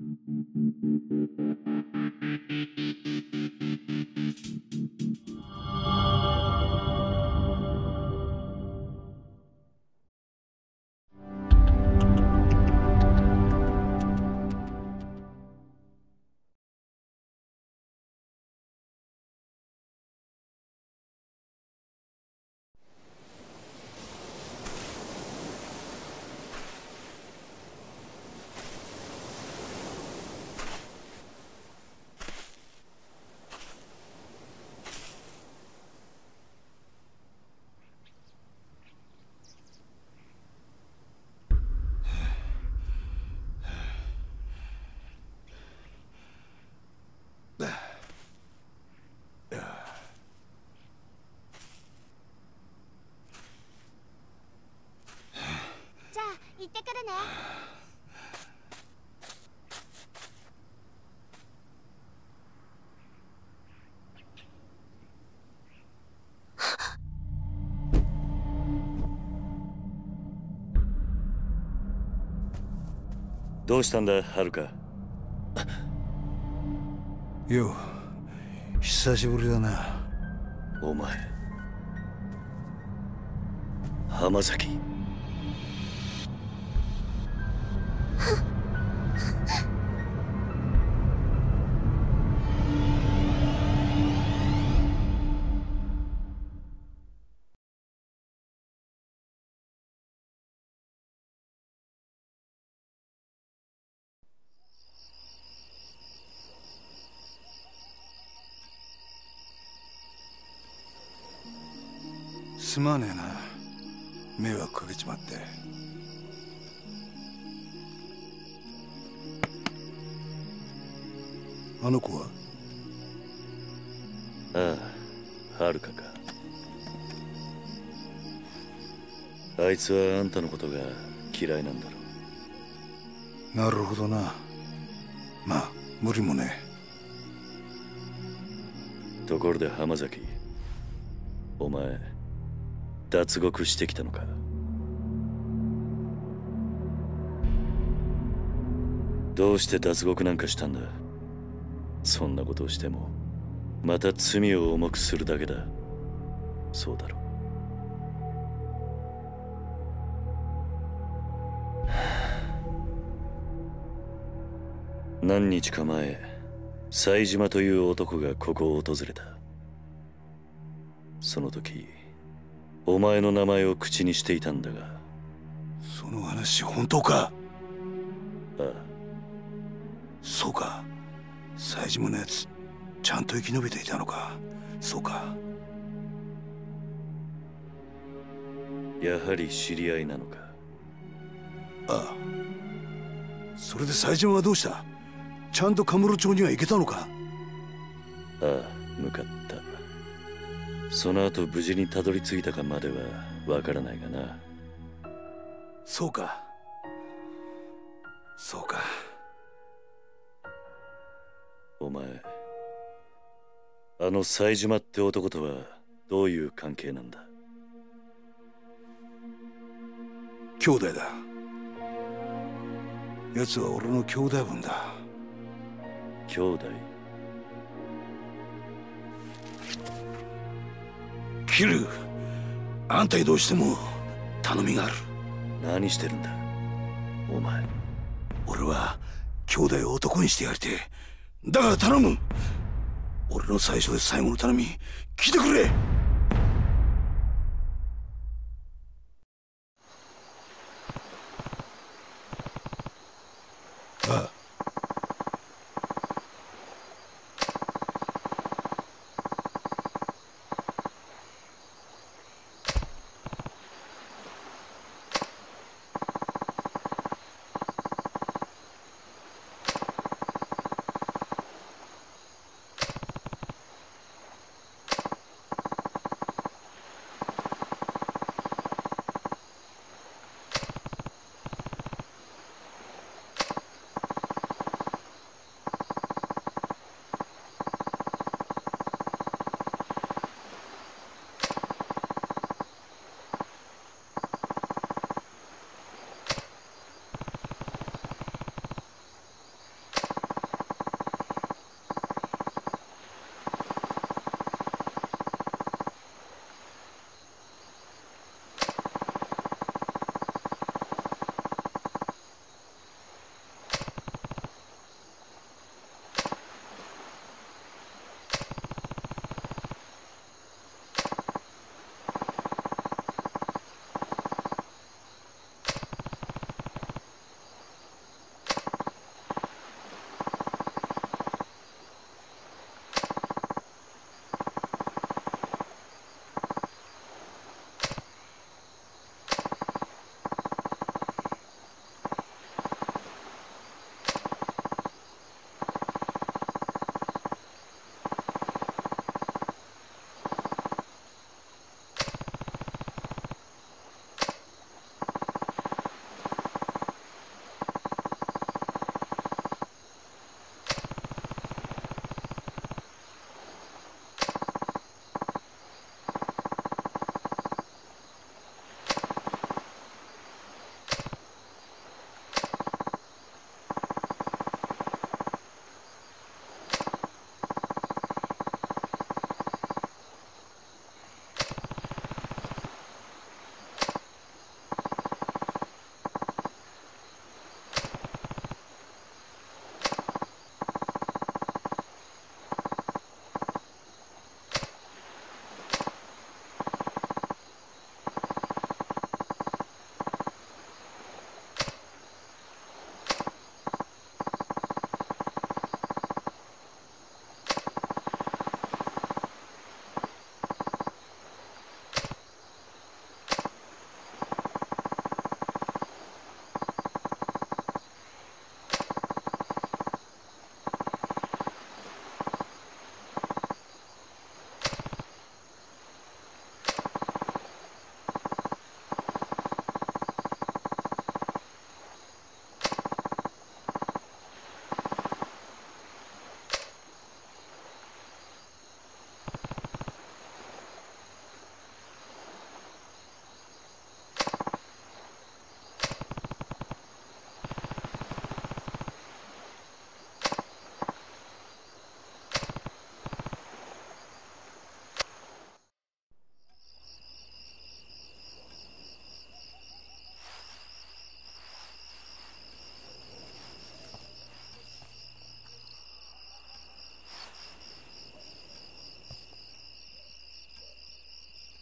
行ってくるね。 どうしたんだ、はるか。 よう、久しぶりだな。 お前、浜崎。 すまねえな、迷惑かけちまって。あの子は？ ああ、はるかか。あいつはあんたのことが嫌いなんだろう。なるほどな。まあ無理もねえ。ところで浜崎、お前脱獄してきたのか？どうして脱獄なんかしたんだ？そんなことをしてもまた罪を重くするだけだ。そうだろう。何日か前、冴島という男がここを訪れた。その時お前の名前を口にしていたんだが。 その話本当か？ ああ。 そうか、冴島のやつちゃんと生き延びていたのか。そうか。 やはり知り合いなのか？ ああ。それで冴島はどうした？ちゃんとカムロ町には行けたのか？ ああ、向かった。その後無事にたどり着いたかまではわからないがな。 そうか、そうか。 お前、あの冴島って男とはどういう関係なんだ？ 兄弟だ。奴は俺の兄弟分だ。 兄弟？ キル、あんたにどうしても頼みがある。 何してるんだお前。 俺は兄弟を男にしてやりてえ。だから頼む。俺の最初で最後の頼み聞いてくれ。ああ。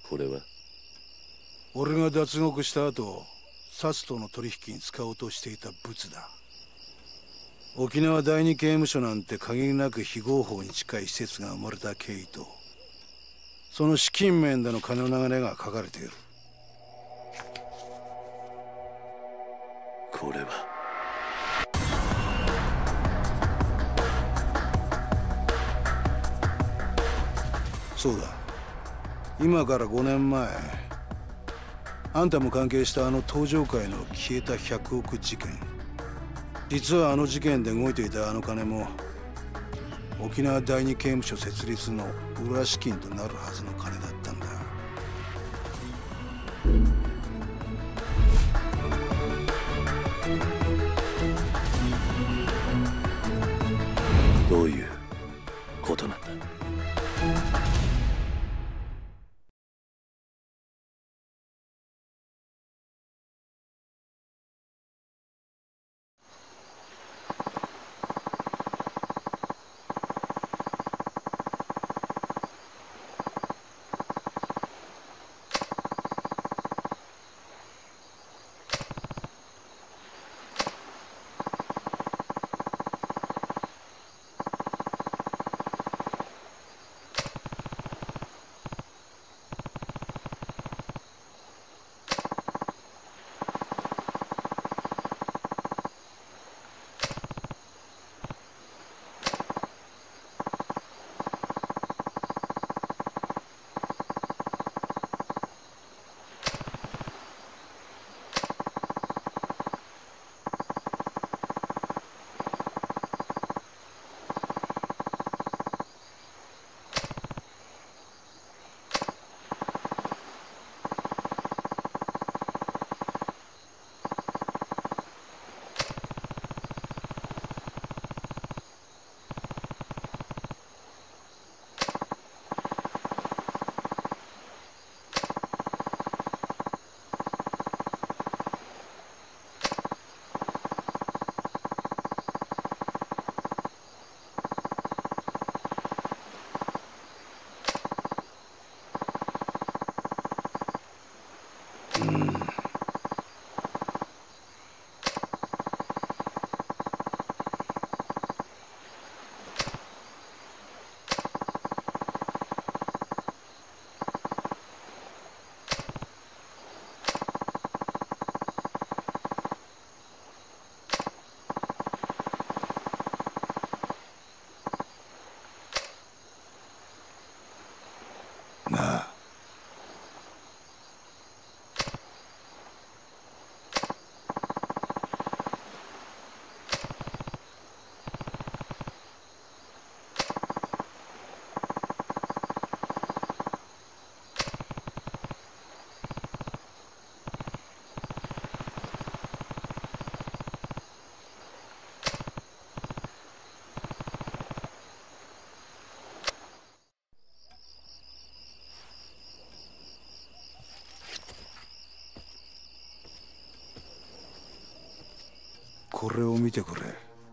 これは俺が脱獄した後サツとの取引に使おうとしていたブツだ。沖縄第二刑務所なんて限りなく非合法に近い施設が生まれた経緯とその資金面での金の流れが書かれている。 これはそうだ、今から5年前あんたも関係したあの登場界の消えた100億事件。実はあの事件で動いていたあの金も沖縄第二刑務所設立の裏資金となるはずの金だったんだ。 どういうことなんだ。なあ、これを見てくれ。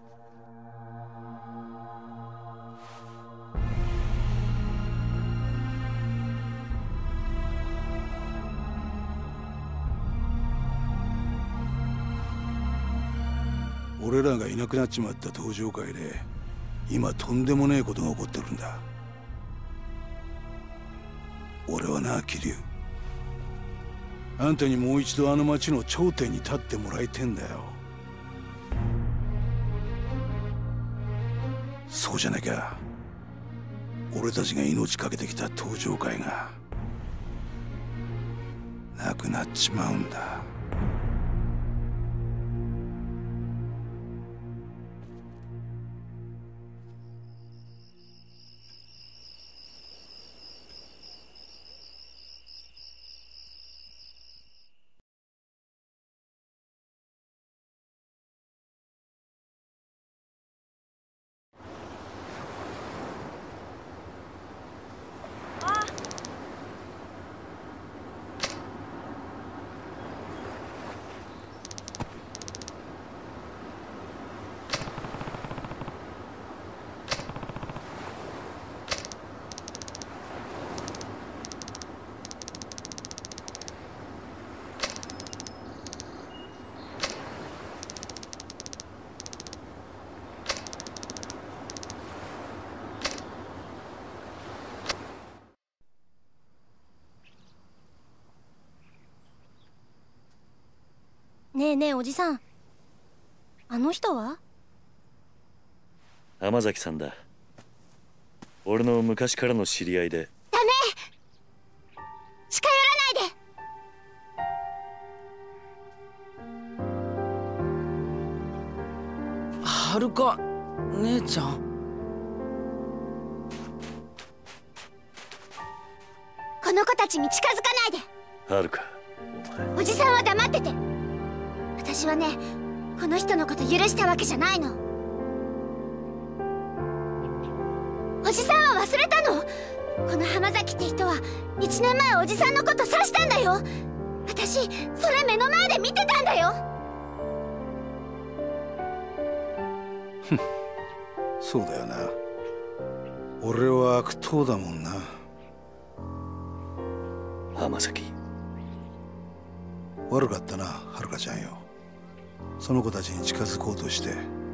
俺らがいなくなっちまった登場界で今とんでもねえことが起こってるんだ。俺はな、桐生、あんたにもう一度あの町の頂点に立ってもらいてんだよ。そうじゃなきゃ俺たちが命かけてきた登場界がなくなっちまうんだ。 ねえねえおじさん、あの人は？ 浜崎さんだ。俺の昔からの知り合いで。 ダメ、近寄らないで。 はるか姉ちゃん。 この子たちに近づかないで。 はるか、お前。 おじさんは黙ってて。私はね、この人のこと許したわけじゃないの。おじさんは忘れたの？この浜崎って人は1年前おじさんのこと刺したんだよ。私それ目の前で見てたんだよ。 そうだよな。俺は悪党だもんな。 浜崎、 悪かったな、はるかちゃんよ。その子たちに近づこうとして。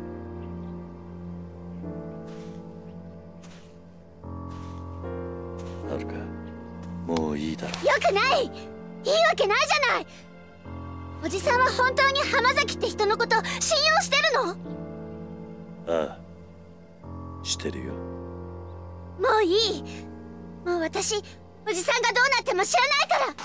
はるか、もういいだろ。 よくない。いいわけないじゃない。おじさんは本当に浜崎って人のこと信用してるの？ ああ、してるよ。 もういい。もう私、おじさんがどうなっても知らないから。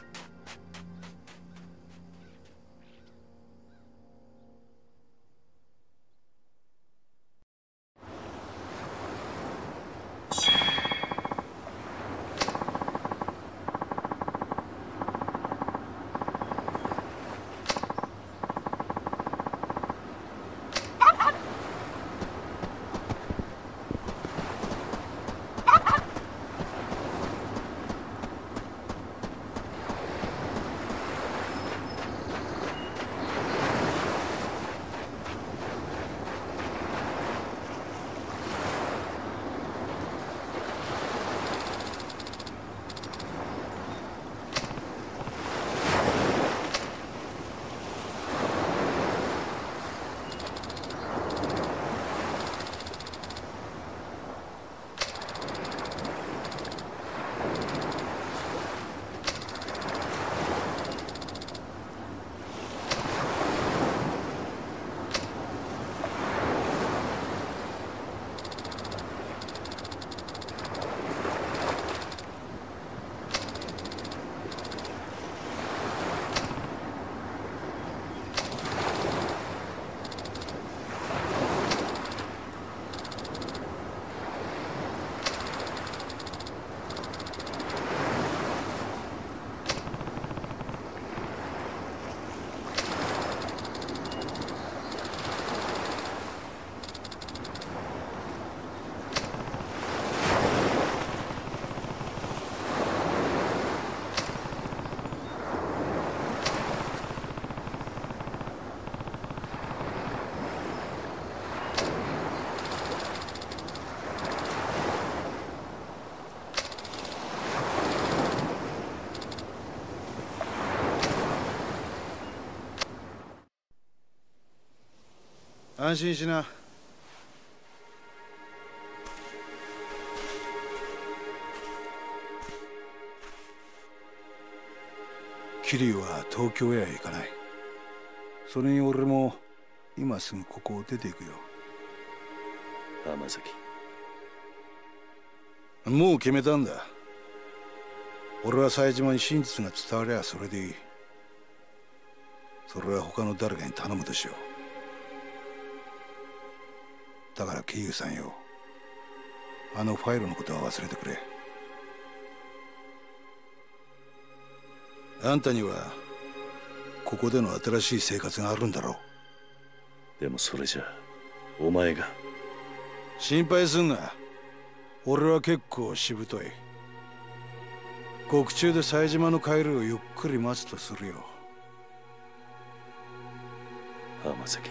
安心しな。桐生は東京へは行かない。それに俺も今すぐここを出ていくよ。 浜崎、 もう決めたんだ。俺は冴島に真実が伝わりゃそれでいい。それは他の誰かに頼むとしよう。だから桐生さんよ、あのファイルのことは忘れてくれ。あんたにはここでの新しい生活があるんだろう。 でもそれじゃお前が。 心配すんな。俺は結構しぶとい。獄中で冴島の帰りをゆっくり待つとするよ。 浜崎、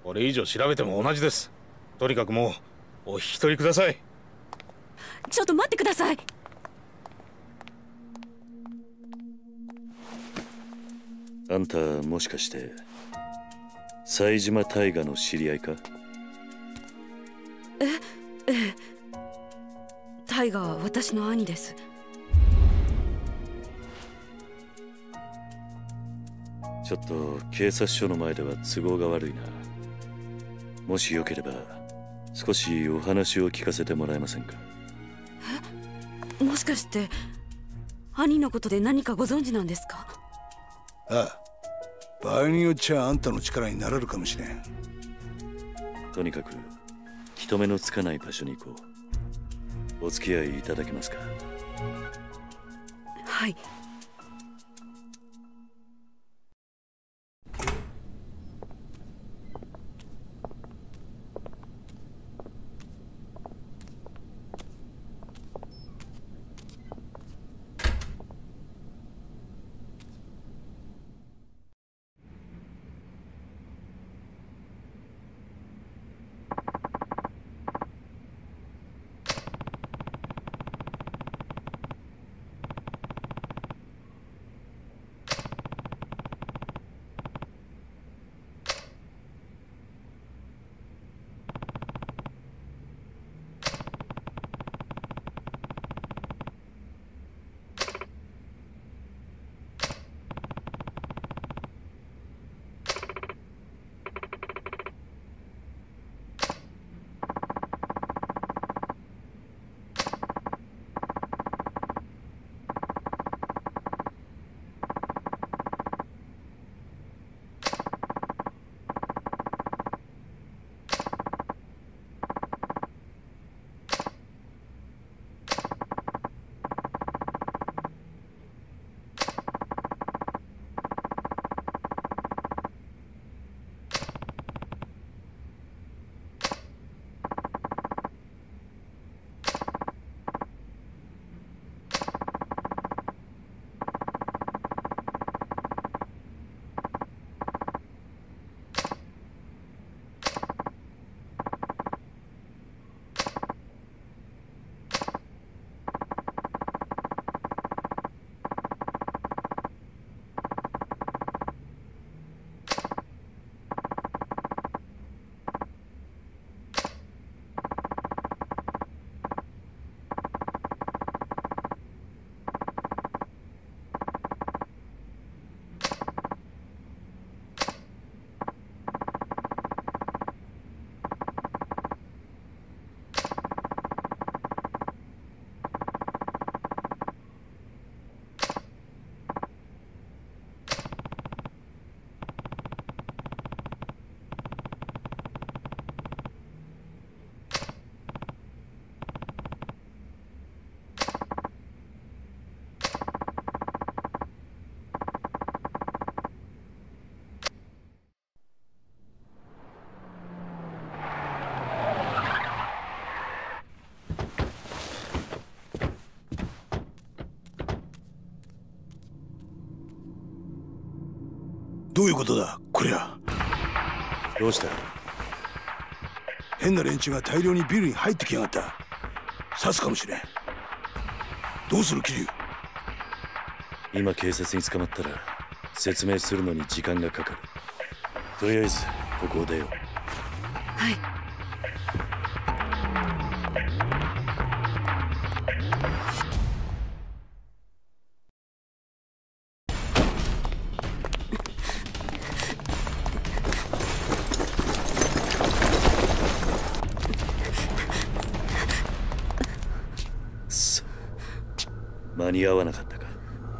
これ以上調べても同じです。とにかくもうお引き取りください。 ちょっと待ってください。 あんたもしかして冴島大河の知り合いか？ ええ。大河は私の兄です。 ちょっと警察署の前では都合が悪いな。もしよければ少しお話を聞かせてもらえませんか？ え？もしかして兄のことで何かご存知なんですか？ ああ、場合によっちゃあんたの力になれるかもしれん。 とにかく人目のつかない場所に行こう。お付き合いいただけますか？ はい。 どういうことだこりゃ。 どうした？ 変な連中が大量にビルに入ってきやがった。刺すかもしれん。どうする桐生？ 今警察に捕まったら説明するのに時間がかかる。とりあえずここを出よう。 はい。 間に合わなかったか。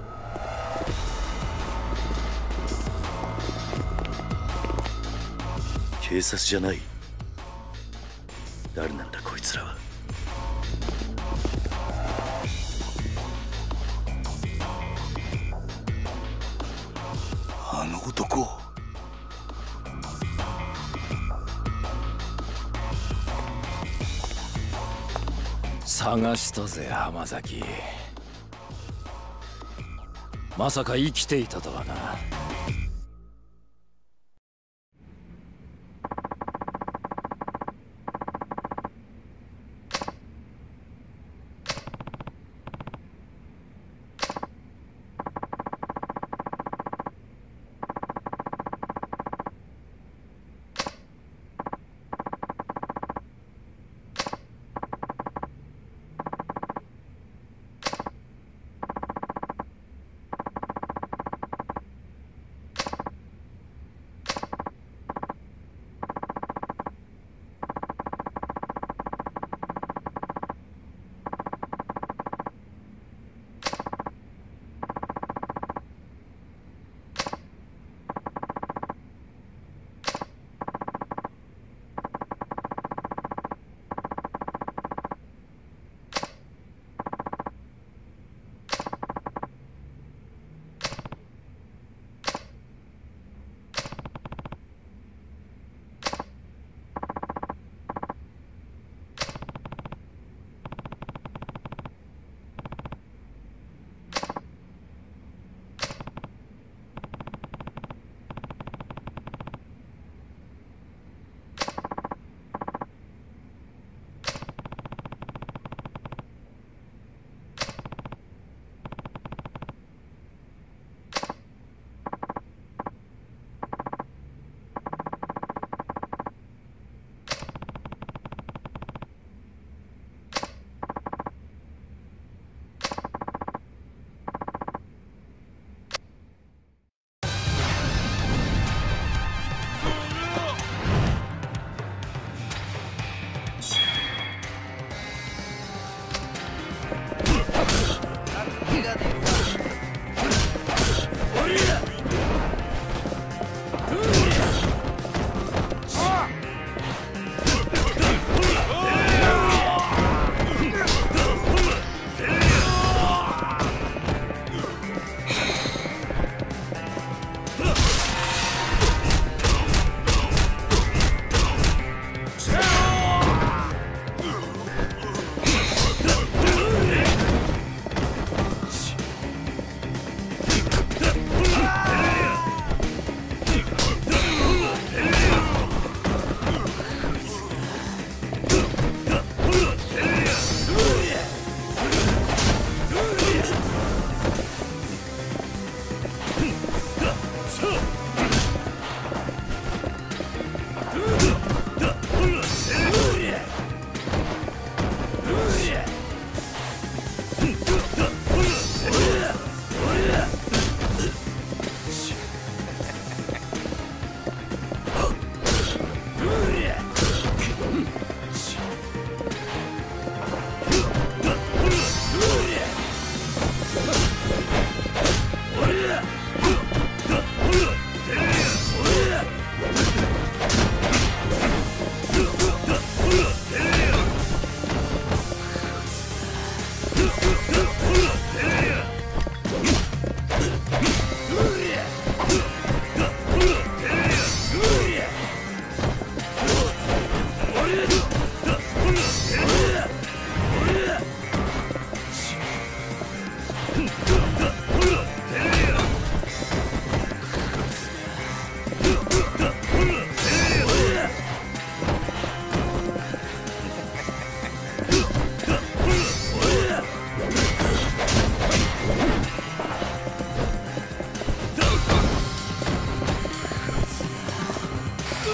警察じゃない。誰なんだこいつらは。 あの男。 探したぜ浜崎。まさか生きていたとはな。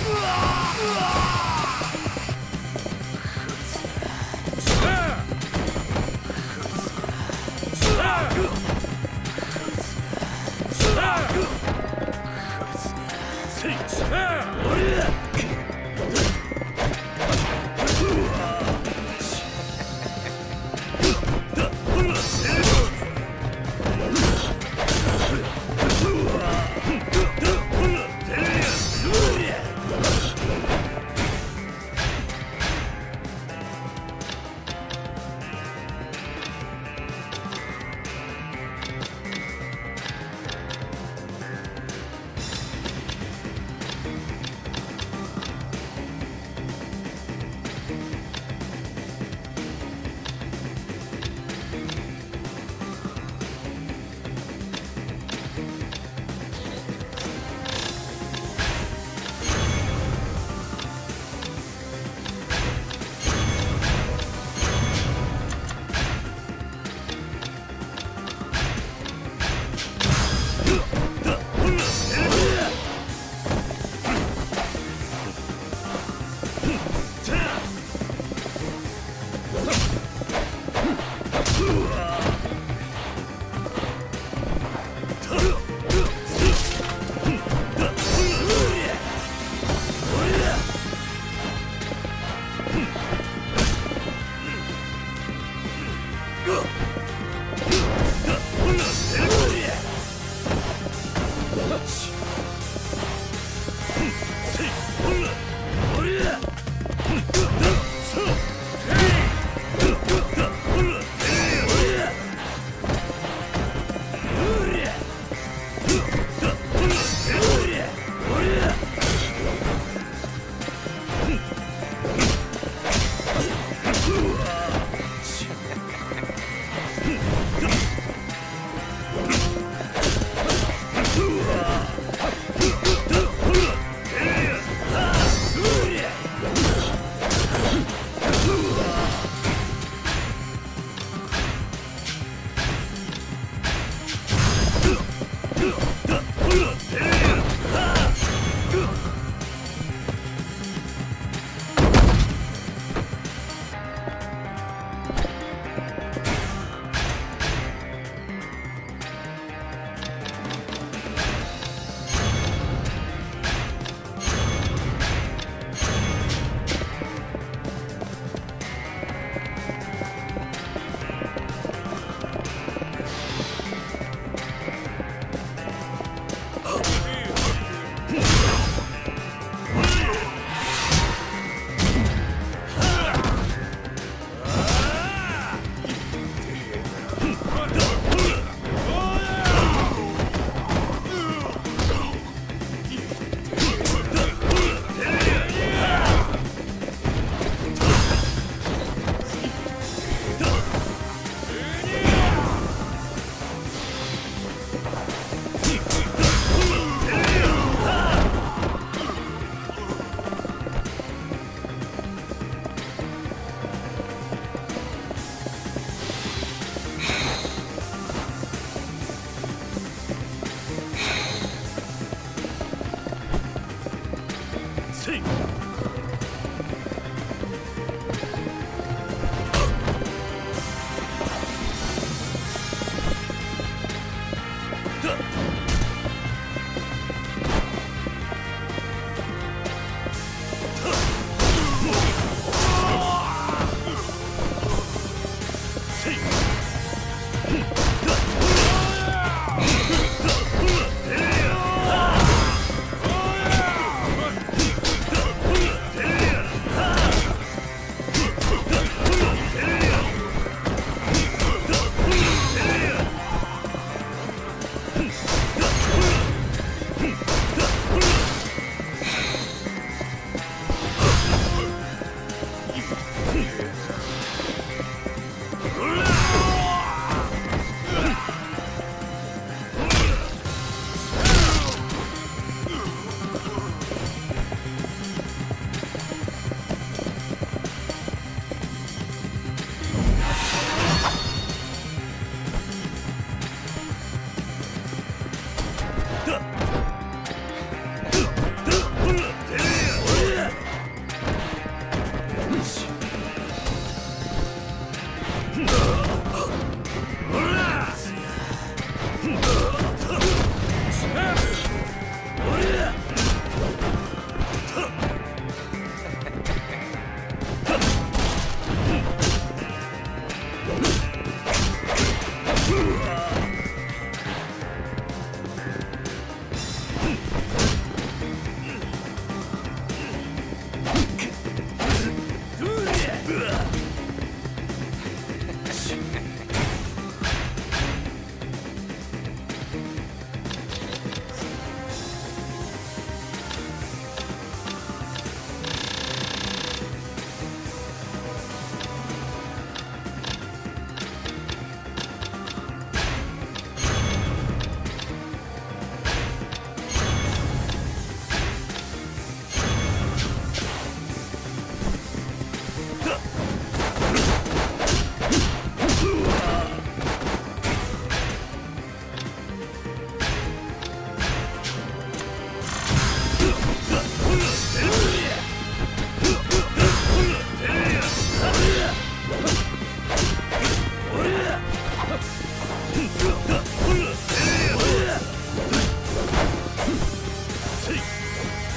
こ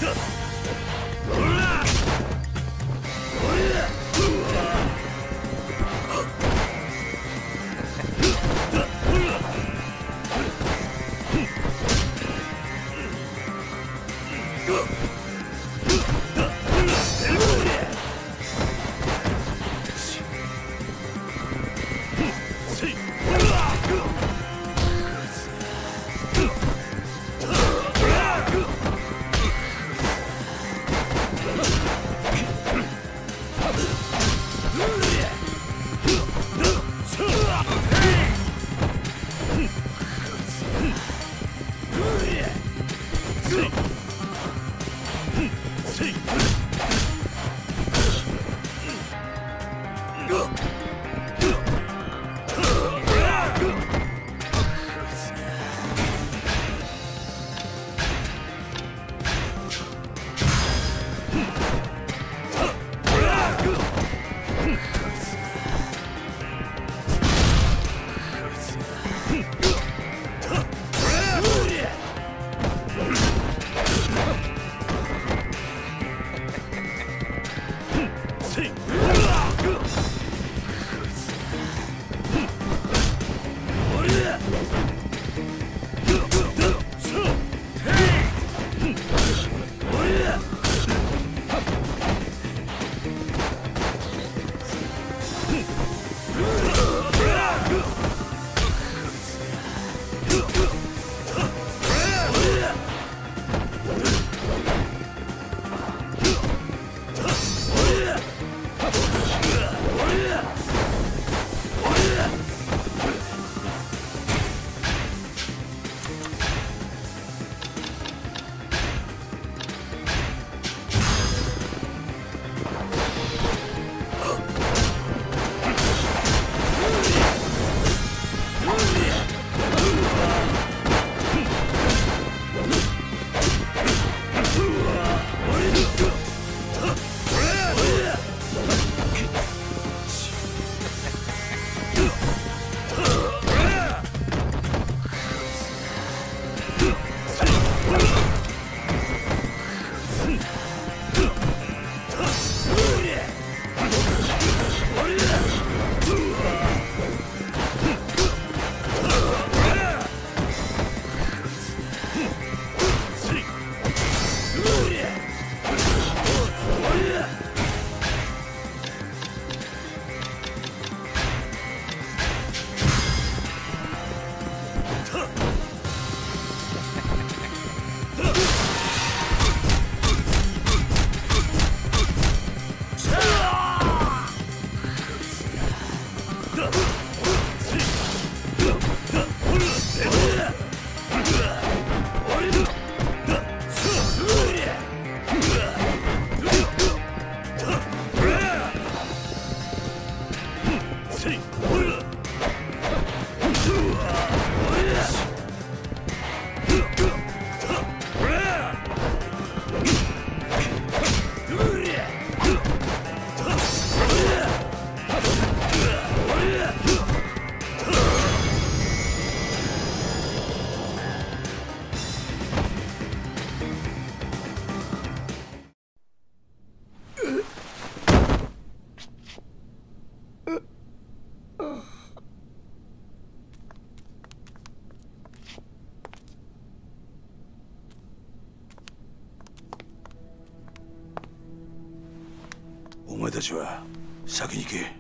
お前たちは先に行け。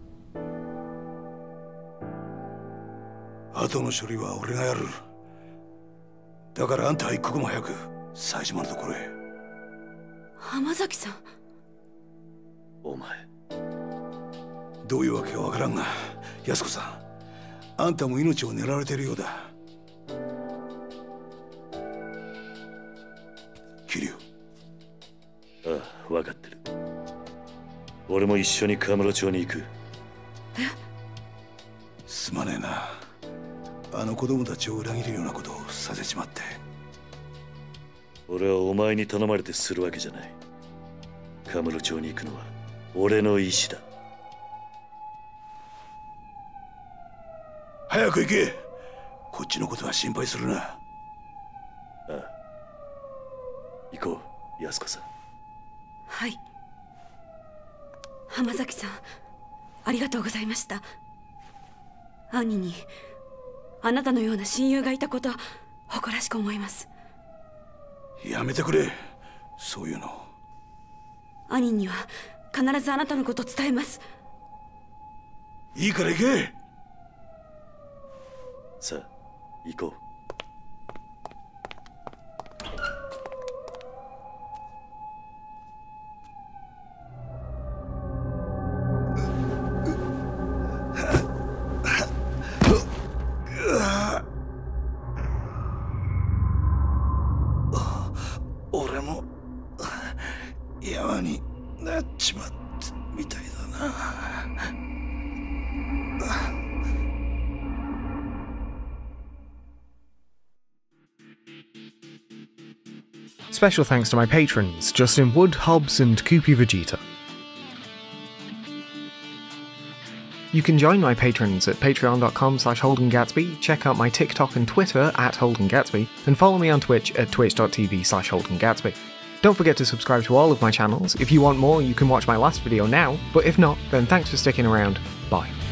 後の処理は俺がやる。だからあんたは一刻も早く冴島のところへ。 浜崎さん。 お前どういうわけかわからんが、安子さん、あんたも命を狙われているようだ。桐生。 ああ、分かってる。俺も一緒にカムロ町に行く。 すまねえな、あの子供たちを裏切るようなことをさせちまって。 俺はお前に頼まれてするわけじゃない。カムロ町に行くのは俺の意志だ。 早く行け。こっちのことは心配するな。 ああ、行こう。 安子さん。 はい。浜崎さん、ありがとうございました。兄にあなたのような親友がいたこと誇らしく思います。 やめてくれ、そういうの。 兄には必ずあなたのこと伝えます。 いいから行け。 さあ行こう。 俺も山になっちまったみたいだな。 Special thanks to my patrons, Justin Wood, Hobbs and Koopy Vegeta. You can join my patrons at patreon.com/HoldenGatsby, check out my TikTok and Twitter at HoldenGatsby, and follow me on Twitch at twitch.tv/HoldenGatsby. Don't forget to subscribe to all of my channels. If you want more, you can watch my last video now, but if not, then thanks for sticking around. Bye.